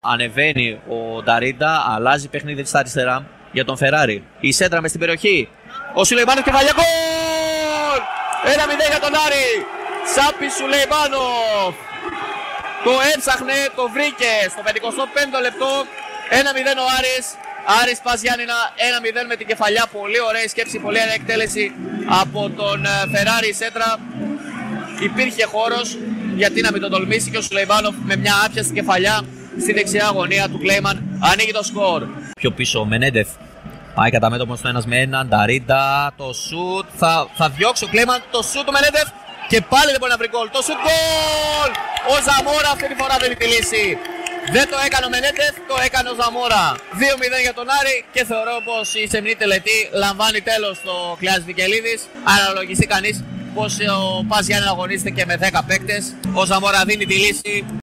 Ανεβαίνει ο Νταρίντα, αλλάζει παιχνίδι στα αριστερά για τον Φεράρι. Η σέντρα μες στην περιοχή. Ο Σουλεϊμάνοφ κεφαλιά γκολ! 1-0 για τον Άρη. Σάπη Σουλεϊμάνοφ. Το έψαχνε, το βρήκε στο 55ο λεπτό. 1-0 ο Άρης. Άρης Πας Γιάννηνα 1-0 με την κεφαλιά. Πολύ ωραία σκέψη, πολύ ωραία εκτέλεση από τον Φεράρι σέντρα. Υπήρχε χώρος, γιατί να μην τον τολμήσει, και ο Σουλεϊμάνοφ με μια άπιαστη κεφαλιά στη δεξιά γωνία του Κλέιμαν ανοίγει το σκορ. Πιο πίσω ο Μενέντεφ πάει κατά μέτωπο στο 1-1. Νταρίντα, το σουτ. Θα διώξει ο Κλέιμαν το σουτ του Μενέντεφ και πάλι δεν μπορεί να βρει γκολ. Το σουτ γκολ! Ο Ζαμόρα αυτή τη φορά δεν είναι τη λύση. Δεν το έκανε ο Μενέντεφ, το έκανε ο Ζαμόρα. 2-0 για τον Άρη και θεωρώ πως η σεμνή τελετή λαμβάνει τέλος το Κλεάνης Βικελίδης. Αναλογιστεί κανείς πως ο Πας Γιάννηνα αγωνίζεται και με 10 παίκτες. Ο Ζαμόρα δίνει τη λύση.